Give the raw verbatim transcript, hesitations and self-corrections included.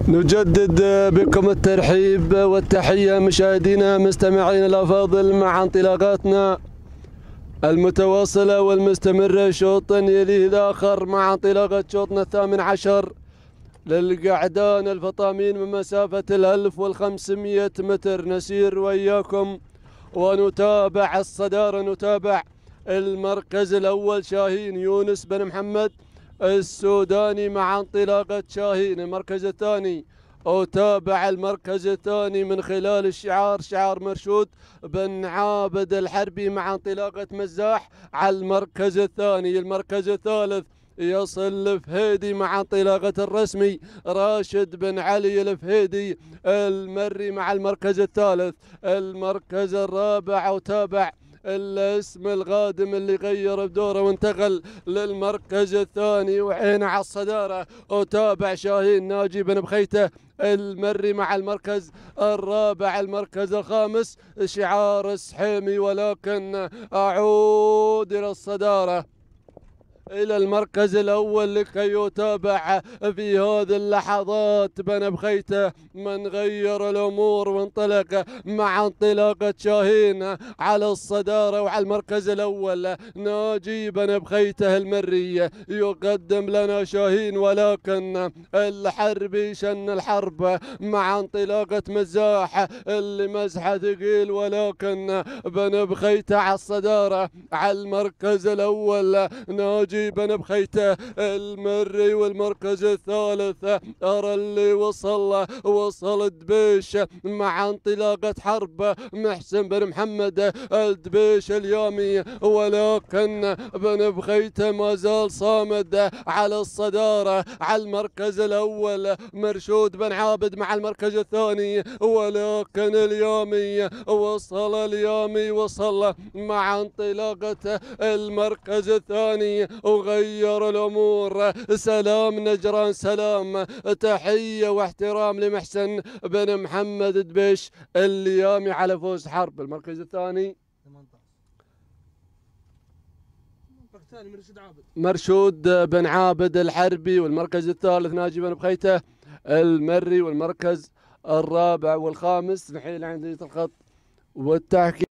نجدد بكم الترحيب والتحية مشاهدينا مستمعين الأفاضل مع انطلاقاتنا المتواصلة والمستمرة شوط يليه الآخر مع انطلاقة شوطنا الثامن عشر للقعدان الفطامين من مسافة الألف والخمسمية متر. نسير وإياكم ونتابع الصدارة، نتابع المركز الأول شاهين يونس بن محمد السوداني مع انطلاقة شاهين. المركز الثاني أتابع المركز الثاني من خلال الشعار شعار مرشود بن عابد الحربي مع انطلاقة مزاح على المركز الثاني. المركز الثالث يصل الفهيدي مع انطلاقة الرسمي راشد بن علي الفهيدي المري مع المركز الثالث. المركز الرابع أتابع الاسم القادم اللي غير بدوره وانتقل للمركز الثاني وعين على الصدارة أتابع شاهين ناجي بن بخيته المري مع المركز الرابع. المركز الخامس شعار السحيمي، ولكن أعود إلى الصدارة إلى المركز الأول لكي يتابع في هذه اللحظات بن بخيته من غير الأمور وانطلق مع انطلاقة شاهين على الصدارة. وعلى المركز الأول ناجي بن بخيته المري يقدم لنا شاهين، ولكن الحربي شن الحرب مع انطلاقة مزاح اللي مزحه ثقيل، ولكن بن بخيته على الصدارة. على المركز الأول ناجي بن بخيته المري، والمركز الثالث أرى اللي وصل وصل دبيش مع انطلاقة حرب محسن بن محمد الدبيش اليامي، ولكن بن بخيته ما زال صامد على الصدارة. على المركز الأول مرشود بن عابد مع المركز الثاني، ولكن اليامي وصل اليامي وصل مع انطلاقة المركز الثاني وغير الأمور. سلام نجران، سلام تحية واحترام لمحسن بن محمد دبيش اليامي على فوز حرب. المركز الثاني مرشود بن عابد الحربي، والمركز الثالث ناجي بن بخيته المري، والمركز الرابع والخامس نحيل عند الخط والتحكيم.